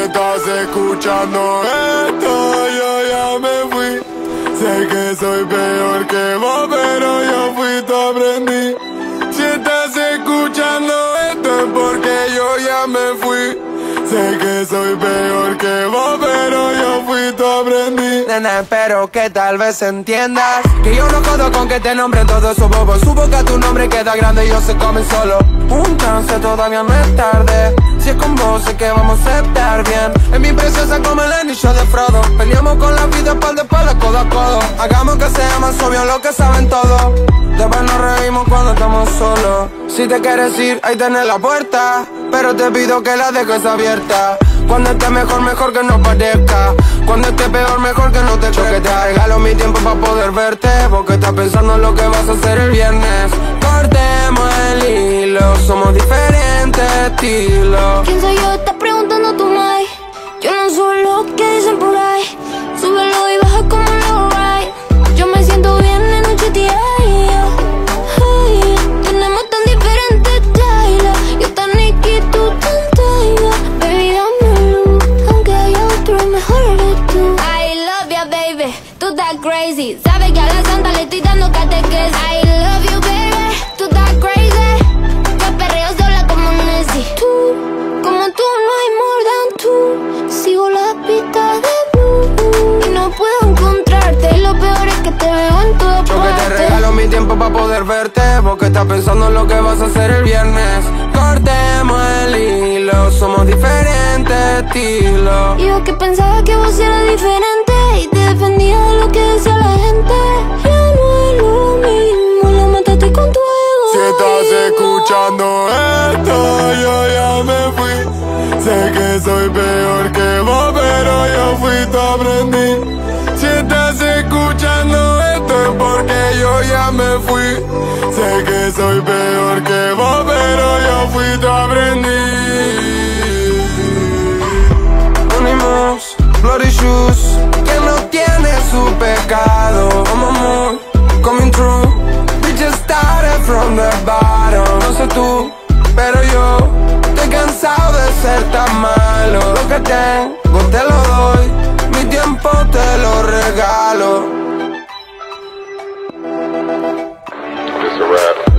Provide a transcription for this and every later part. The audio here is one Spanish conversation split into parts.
estás escuchando esto, yo ya me fui. Sé que soy peor que vos, pero yo fui tu aprendí. Si estás escuchando esto es porque yo ya me fui. Sé que soy peor que vos, pero yo fui tu aprendí. Nena, espero que tal vez entiendas que yo no jodo con que te nombren todos esos bobos. Supo que tu nombre queda grande y yo se come solo. Un chance, todavía no es tarde. Si es con vos sé que vamos a estar bien. En mi preciosa como el anillo de Frodo. Peleamos con la vida espalda a espalda, codo a codo. Hagamos que sea más obvio lo que saben todos. Después nos reímos cuando estamos solos. Si te quieres ir, ahí tenés la puerta, pero te pido que la dejes abierta. Cuando esté mejor, mejor que no parezca. Cuando esté peor, mejor que no te choque. Te regalo mi tiempo para poder verte, porque estás pensando en lo que vas a hacer el viernes. Cortemos el hilo, somos diferentes estilos. ¿Quién soy yo? Estás preguntando tú, Mai. Yo no soy lo que dicen por ahí. Súbelo y baja como lo right. Yo me siento bien en un GTA. Tenemos tan diferentes styles. Yo tan Nicky, tú tan Taiga. Baby, dame luz, aunque haya otro, mejor eres tú. I love ya, baby, tú estás crazy. Sabes que a la santa le estoy dando catequesis. I love you, baby, tú estás crazy. Yo perreo sola como Nessie. Tú, como tú no hay more than tú. Sigo la pista de blue y no puedo encontrarte. Lo peor es que te veo en todas partes. Yo que te regalo mi tiempo para poder verte, porque estás pensando en lo que vas a hacer el viernes. Cortemos el hilo, somos diferentes estilos. Yo que pensaba que vos eras diferente y te defendía de lo que decía la gente. Ya no es lo mismo, la mataste con tu ego. Si estás escuchando esto, yo ya me fui. Sé que soy peor que vos, pero yo fui tu aprendí. Si estás escuchando esto es porque yo ya me fui. Sé que soy peor que vos, pero yo fui tu aprendí. Unimos, bloody shoes, que no tiene su pecado. Amor, coming true, we just started from the bottom. No sé tú, pero yo estoy cansado de ser tan malo. Lo que tengo te lo doy, mi tiempo te lo regalo. It's a rap.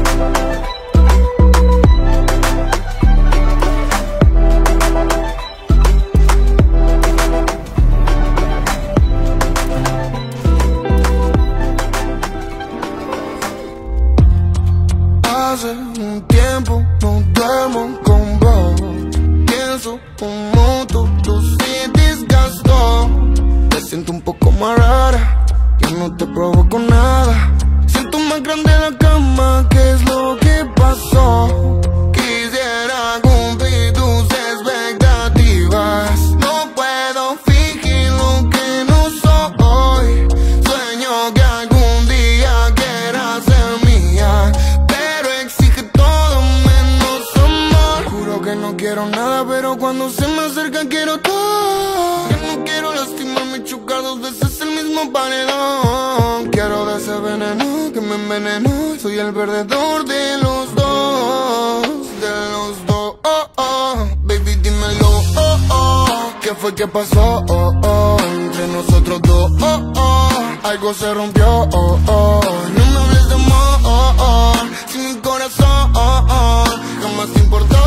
Hace un tiempo no duermo con vos. Pienso como tú sí desgastó. Te siento un poco más rara, yo no te provoco nada. Siento más grande la cama, ¿qué es lo que pasó? Quisiera cumplir tus expectativas. No puedo fingir lo que no soy. Sueño que algún día quieras ser mía, pero exige todo menos amor. Juro que no quiero nada, pero cuando se me acerca quiero todo. Yo no quiero lastimarme y chocar dos veces el mismo paredón. Quiero de ese veneno que me envenenó. Soy el perdedor de los dos, de los dos. Baby, dímelo, ¿qué fue que pasó? Entre nosotros dos, algo se rompió. No me hables de amor, si mi corazón jamás te importó.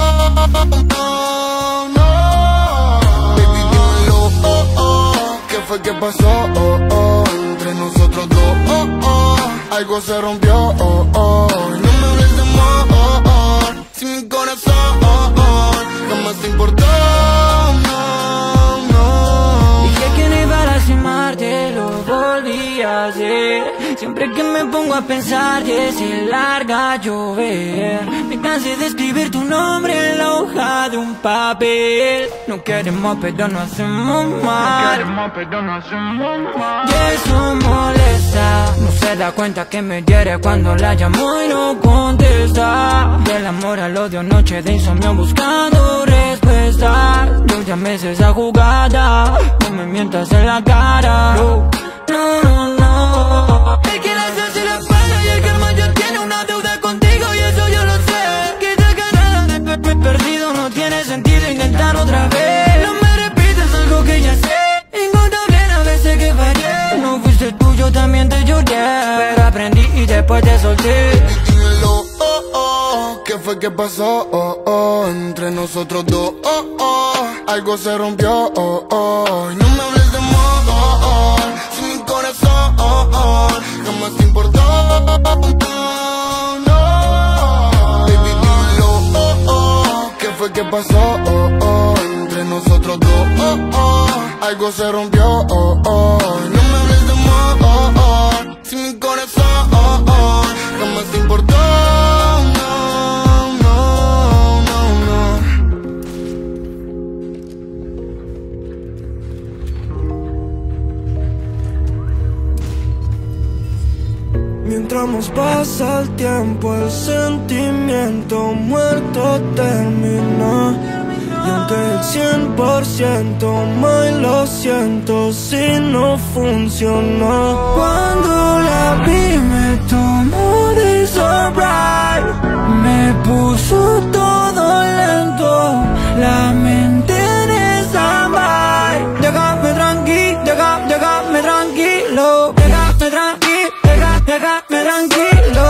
No. Baby, dímelo, ¿qué fue que pasó? Entre nosotros dos, algo se rompió. No me hables de amor, si mi corazón jamás te importó. Dije que no iba a lastimarte, lo volví a hacer. Siempre que me pongo a pensar que se larga a llover, me cansé de escribir tu nombre en la hoja de un papel. No queremos pero no hacemos mal. Y eso molesta. No se da cuenta que me hiere cuando la llamo y no contesta. Del amor al odio, noche de insomnio buscando respuesta. Yo ya me sé esa jugada, no me mientas en la cara. No, no, no. El que la hace la paga y el karma ya tiene una deuda contigo y eso yo lo sé. Que te ganas de perdido no tiene sentido intentar otra vez. No me después te solté. Dímelo, oh, oh, ¿qué fue que pasó? Oh, oh, entre nosotros dos, oh, oh, algo se rompió, oh, oh. Y no me hables de modo, oh, oh, si mi corazón, oh, oh, jamás te importó, no. Baby, dímelo, oh, oh, ¿qué fue que pasó? Oh, oh, entre nosotros dos, oh, oh, algo se rompió, oh, oh. Y no me hables de modo, oh, oh, si mi corazón, oh, oh, jamás te importó, no, no, no, no. Mientras más pasa el tiempo, el sentimiento muerto termina. Y aunque el 100% me lo siento si no funcionó. Cuando la vi me tomó de surprise. Me puso todo lento, la mente en stand-by. Déjame tranquilo, déjame tranquilo. Déjame tranquilo, déjame tranquilo.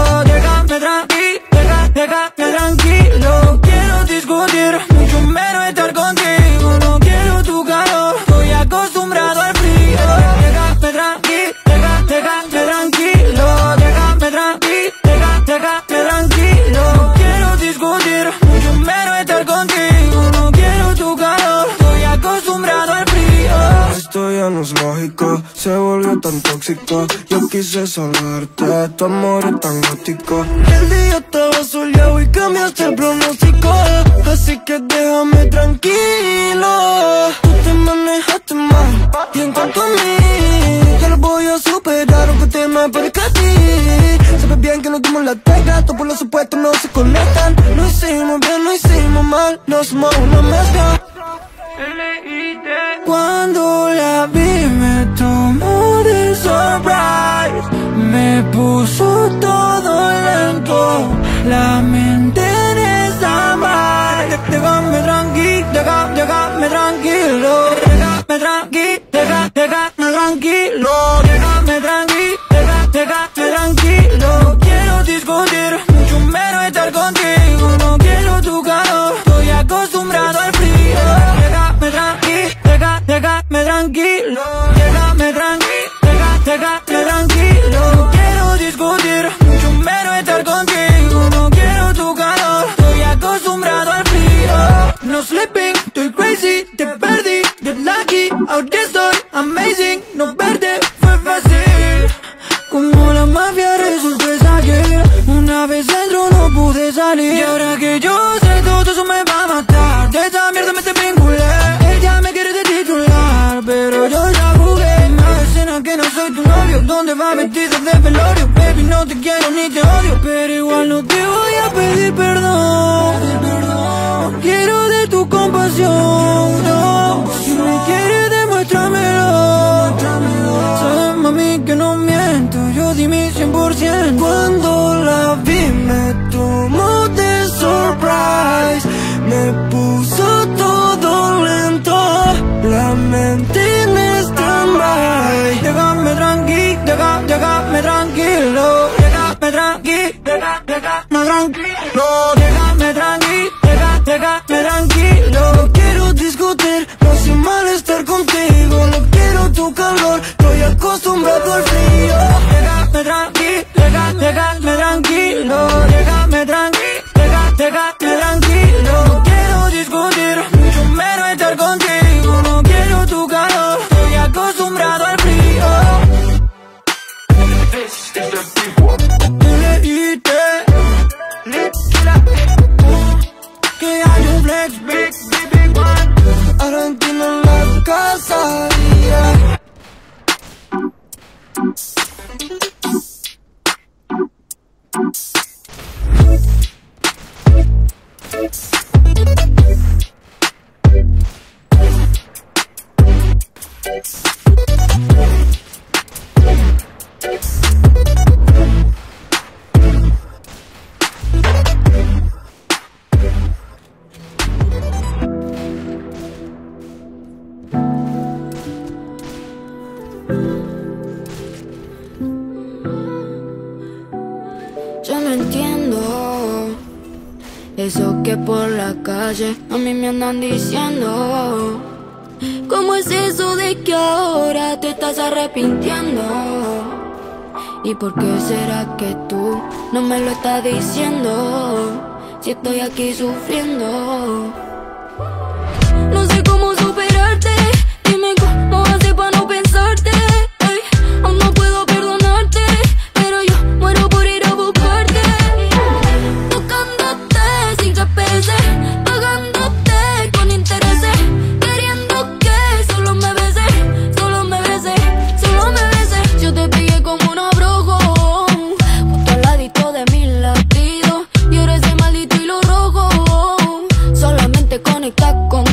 Déjame tranquilo. Quiero discutir, mucho menos estar contigo. No quiero tu calor, estoy acostumbrado al frío. Déjame tranquilo, déjame tranquilo. Déjame tranquilo. No quiero discutir, mucho menos estar contigo. No quiero tu calor, estoy acostumbrado al frío. Esto ya no es lógico, se volvió tan tóxico. Yo quise salvarte, tu amor es tan gótico. El día estaba soleado y cambiaste el pronóstico. Así que déjame tranquilo. Tú te manejaste mal, y en cuanto a mí, ya lo voy a superar aunque te me parezca a ti. Sabes bien que no dimos la tecla, todos los supuestos no se conectan. No hicimos bien, no hicimos mal, no somos una mezcla. Cuando la vi me tomó de surprise. Me puso todo lento, la mente en stand-by. Déjame tranquilo, déjame tranquilo. Déjame tranquilo. Déjame tranquilo. No quiero discutir, mucho menos estar contigo. No quiero tu calor, estoy acostumbrado al frío. Déjame tranquilo. Déjame tranquilo. No quiero discutir, mucho menos estar contigo. No quiero tu calor, estoy acostumbrado al frío. No sleeping, estoy crazy, te perdí. Get lucky, ahora estoy amazing. No verte fue fácil, como la mafia resultó salir. Una vez dentro no pude salir. Y ahora que yo sé todo eso me va a matar. De esa mierda me te vinculé. Ella me quiere de titular, pero yo ya jugué. Una escena que no soy tu novio, donde va vestida de velorio. Baby, no te quiero ni te odio, pero igual no te voy a pedir perdón. No quiero de tu compasión, no. Si me quieres demuéstramelo. Sabes, mami, que no miento, yo di mi 100%. Cuando la vi me tomó de surprise. Me puso todo lento, la mente en stand-by. Déjame tranquilo, déjame tranquilo. Déjame tranquilo. No quiero discutir, no soy mal estar contigo. No quiero tu calor, estoy acostumbrado al frío. Déjame tranquilo. Déjame tranquilo. No quiero discutir, mucho menos estar contigo. No quiero tu calor, estoy acostumbrado al frío. Que hay un flex, big one. Argentina en la casa, yeah. no entiendo eso que por la calle a mí me andan diciendo. ¿Cómo es eso de que ahora te estás arrepintiendo? ¿Y por qué será que tú no me lo estás diciendo? Si estoy aquí sufriendo. No sé cómo superarte, dime cómo hacer para no pensarte. Ey, aún no puedo perdonarte, pero yo muero por ir a buscarte. Tocándote sin GPS, pagándote con intereses, queriendo que solo me beses, solo me beses, solo me beses. Yo te pegué como un abrojo, justo al ladito de mis latidos, y ahora ese maldito hilo rojo solamente conecta contigo.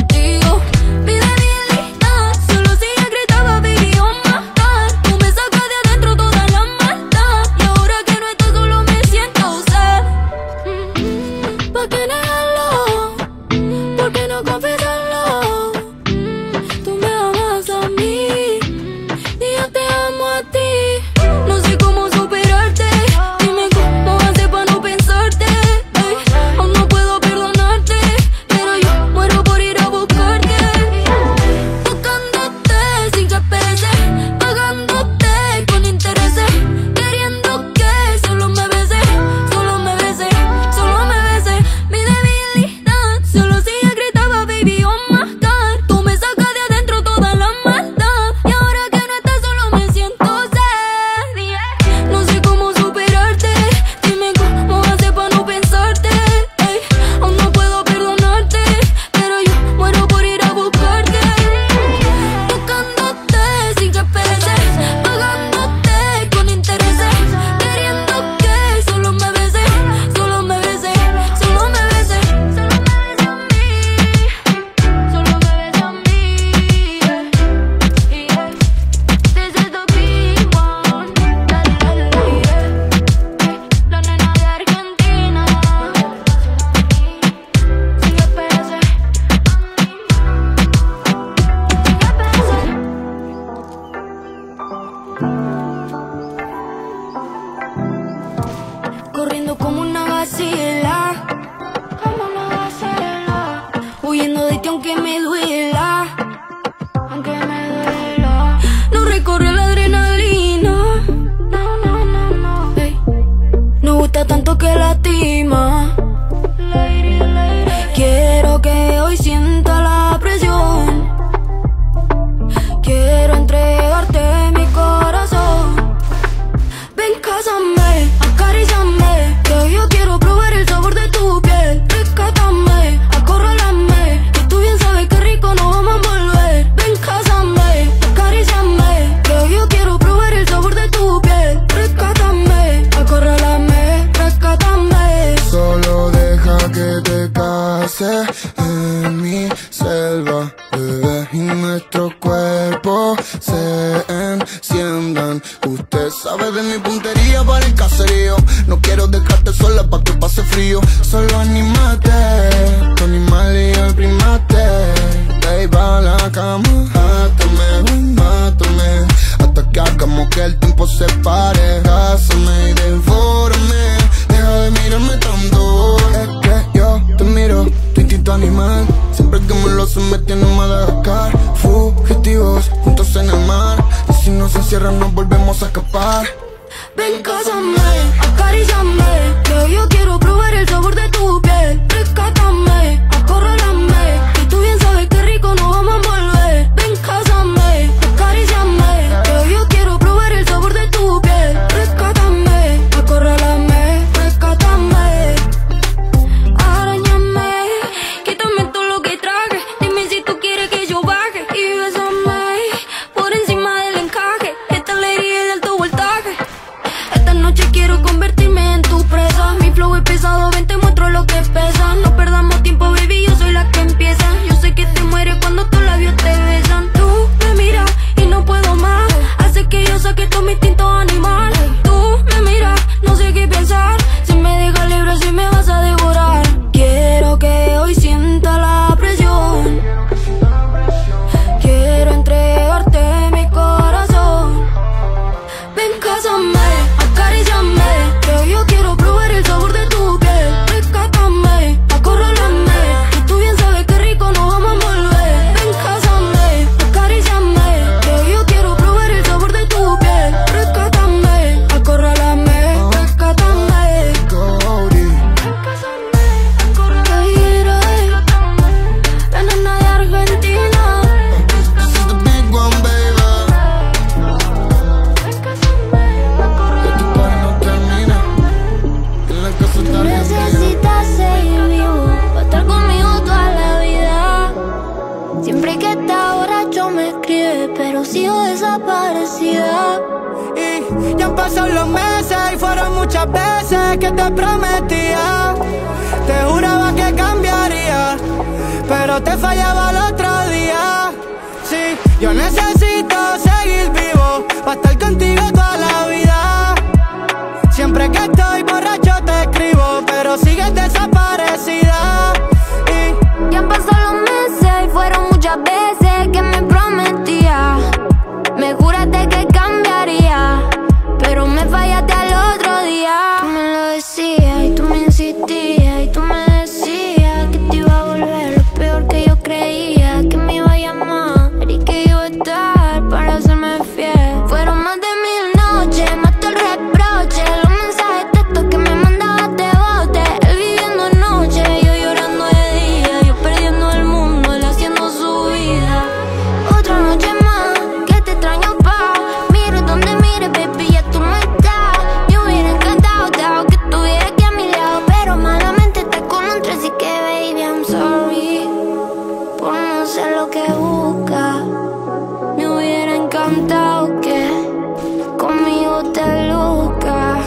Corriendo como una gacela, huyendo de ti aunque me duela, aunque me duela. No recorre la adrenalina, no, hey. No gusta tanto que lastima. Quiero que hoy sienta la presión, quiero entregarte mi corazón. Ven, cásame, acaríciame, que yo quiero probar el sabor de tu piel. Rescátame, acorrálame, que tú bien sabes que rico nos vamos a envolver. Ven, cásame, acaríciame, que yo quiero probar el sabor de tu piel. Rescátame, acorrálame, rescátame. Solo deja que te case en mi selva, bebé, y nuestros cuerpos se enciendan. Usted sabe de mi puntería para el caserío. No quiero dejarte sola pa' que pase frío. Solo anímate, tu animal y el primate. Baby, a la cama, mátame, hasta que hagamos que el tiempo se pare. Cásame y devórame, deja de mirarme tanto. Es que yo te miro, tu instinto animal. Siempre que me lo hacen me tienen Madagascar. Fugitivos, juntos en el mar, y si no se cierran nos volvemos a escapar. Ven, cásame, acaríciame, que yo quiero probar el sabor de tu piel. Rescátame, acorrálame, que tú bien sabes que rico nos vamos a envolver. Ven, cásame, acaríciame, que yo quiero probar el sabor de tu piel. Rescátame, acorrálame, rescátame. Arañame, quítame todo lo que traje, dime si tú quieres que yo baje. Y bésame por encima del encaje, esta alegría es de alto voltaje. Esta noche quiero pasaron los meses y fueron muchas veces que te prometía. Te juraba que cambiaría, pero te fallaba el otro día. Sí, yo necesito seguir vivo para estar contigo toda la vida. Siempre que estoy borracho te escribo, pero sigues desaparecida. Y han pasado los meses y fueron muchas veces que me prometía. Me juraste que cambiaría, pero me fallaste al otro día. Tú me lo decías y tú me insistías y tú me decías que te iba a volver lo peor que yo creía, que me iba a llamar y que iba a estar para hacerme fiel. Fueron más de 1000 noches, más todo el reproche, los mensajes textos que me mandabas de bote. Él viviendo noche, yo llorando de día, yo perdiendo el mundo, él haciendo su vida. Otra noche más, que te extraño pa'. Mire donde mire, baby, ya tú no estás. Me hubiera encantado, dado que estuviera aquí a mi lado, pero malamente te encontré, así que baby, I'm sorry por no ser lo que busca. Me hubiera encantado que conmigo te luzcas.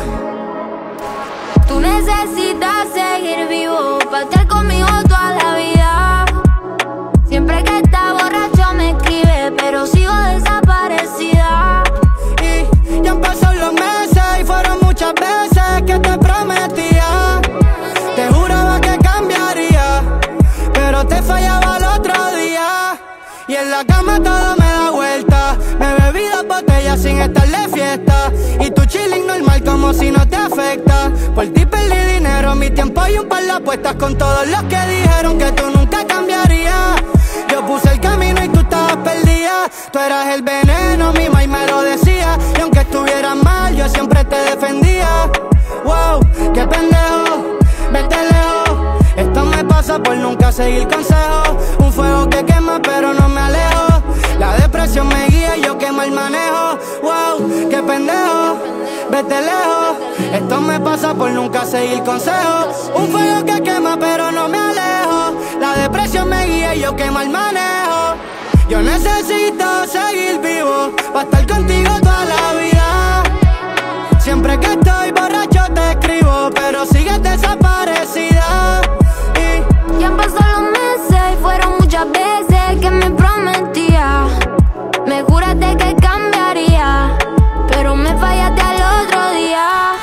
Tú necesitas seguir vivo para estar conmigo toda la vida. Siempre que está borracho me escribe, pero sigo desaparecida. Y ya han pasado los meses y fueron muchas veces que te prometía. Te juraba que cambiaría, pero te fallaba el otro día. Y en la cama todo me da vuelta. Me bebí 2 botellas sin estar de fiesta. Y tu chilling normal como si no te afecta. Por ti perdí dinero, mi tiempo y un par de apuestas con todos los que dijeron que tú nunca cambiarías. Yo puse el camino y tú estabas perdida. Tú eras el veneno, mi maíz me lo decía. Y aunque estuvieras mal, yo siempre te defendía. Wow, qué pendejo, vete lejos. Esto me pasa por nunca seguir consejos. Un fuego que quema pero no me alejo. La depresión me guía y yo quemo el manejo. Wow, qué pendejo, vete lejos. Esto me pasa por nunca seguir consejos. Un fuego que quema pero no me alejo. La depresión me guía y yo quemo el manejo. Yo necesito seguir vivo para estar contigo toda la vida. Siempre que estoy borracho te escribo, pero sigues desaparecida. Y han pasado los meses y fueron muchas veces que me prometía. Me juraste que cambiaría, pero me fallaste al otro día.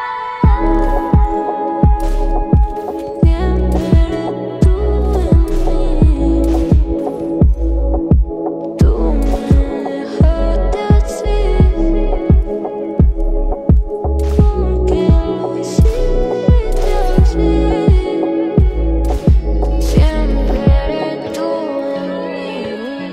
Siempre tú me dejaste así. ¿Por qué lo hiciste así? Siempre tú en mí.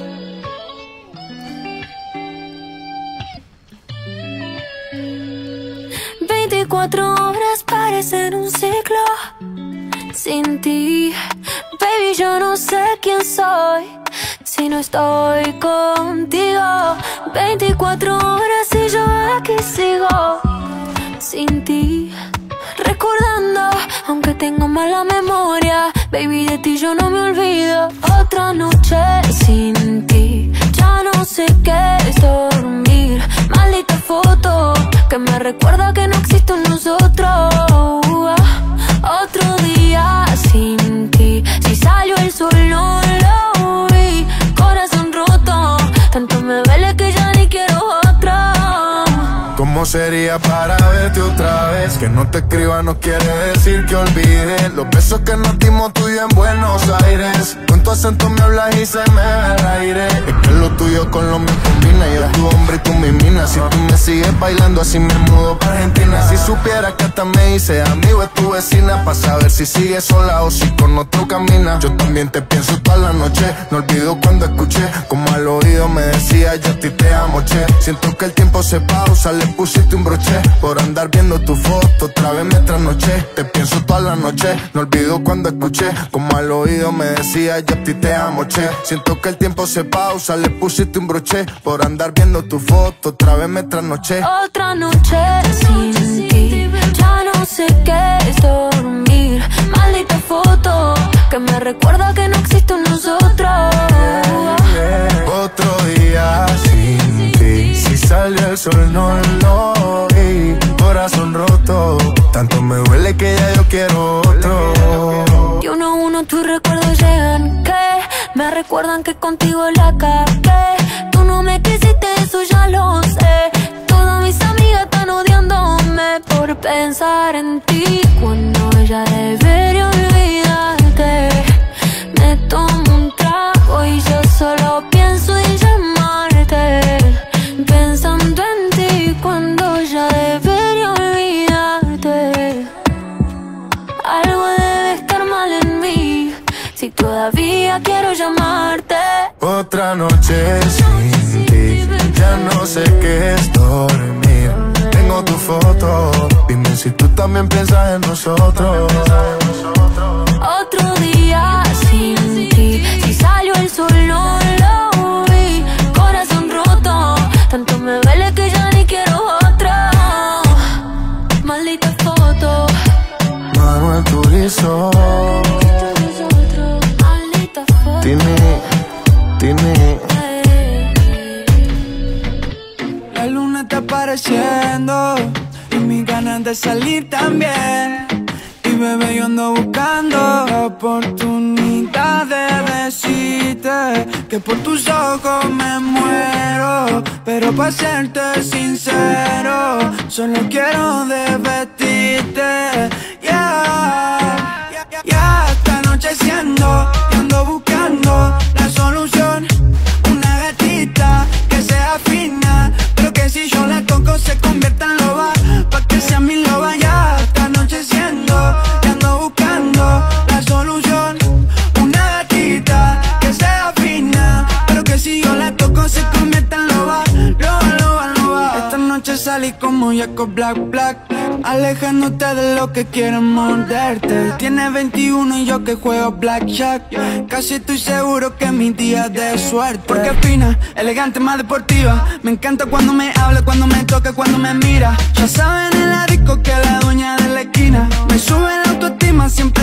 24 horas parecen un ciclo sin ti. Baby, yo no sé quién soy si no estoy contigo. 24 horas y yo aquí sigo sin ti, recordando, aunque tengo mala memoria. Baby, de ti yo no me olvido. Otra noche sin ti, ya no sé qué es dormir. Maldita foto que me recuerda que no existe en nosotros. Otro día sin ti, si salió el sol no lo vi. Corazón roto, tanto me duele que ya ni quiero otra. ¿Cómo sería para verte otra vez? Que no te escriba no quiere decir que olvide los besos que nos dimos tú y yo en Buenos Aires. Con tu acento me hablas y se me ve el aire. Es que lo tuyo con lo mío combina. Yo tu hombre y tú mi mina. Si tú me sigues bailando así me mudo para Argentina. Si supieras que hasta me hice amigo de tu vecina, pa' saber si sigues sola o si con otro camina. Yo también te pienso toda la noche. No olvido cuando escuché como al oído me decía yo a ti te amo, che. Siento que el tiempo se pausa, le pusiste un broche por andar viendo tu foto, otra vez me trasnoché. Te pienso toda la noche, no olvido cuando escuché como al oído me decía yo a ti te amo, che. Siento que el tiempo se pausa, le pusiste un broche por andar viendo tu foto, otra vez me trasnoché. Otra noche sin ti, ya no sé qué es dormir. Maldita foto que me recuerda que no existe en nosotros. Otro día sin ti, si sale el sol no lo Tanto me duele que ya yo quiero otro. Y uno a uno tus recuerdos llegan, que me recuerdan que contigo la cagué. Tú no me quisiste, eso ya lo sé. Todas mis amigas están odiándome por pensar en ti, cuando ella debería olvidarte. Me tomo un trago y yo solo pienso en llamarte, pensando en ti cuando ella debería olvidarte. Algo debe estar mal en mí si todavía quiero llamarte. Otra noche sin ti, ya no sé qué es dormir. Tengo tu foto, dime si tú también piensas en nosotros. Otro día sin ti, si salió el sol no lo vi. Corazón roto, tanto me duele que ya ni quiero otra. Maldita foto, Manuel Turizo. maldita foto. Tini. La luna está apareciendo y mis ganas de salir también. Y bebé, yo ando buscando la oportunidad de decirte que por tus ojos me muero. Pero para serte sincero, solo quiero desvestirte. Ya está anocheciendo y ando buscando la solución. Una gatita que sea fina, pero que si yo la toco se convierta en loba, pa' que sea mi loba. Ya está anocheciendo y ando buscando la solución. Una gatita que sea fina, pero que si yo la toco se convierta en loba. Loba. Esta noche salí como Jacob Black, alejándote de lo que quieren morderte. Tienes 21 y yo que juego blackjack. Casi estoy seguro que es mi día de suerte. Porque fina, elegante, más deportiva. Me encanta cuando me habla, cuando me toca, cuando me mira. Ya saben en la disco que la dueña de la esquina me sube la autoestima, siempre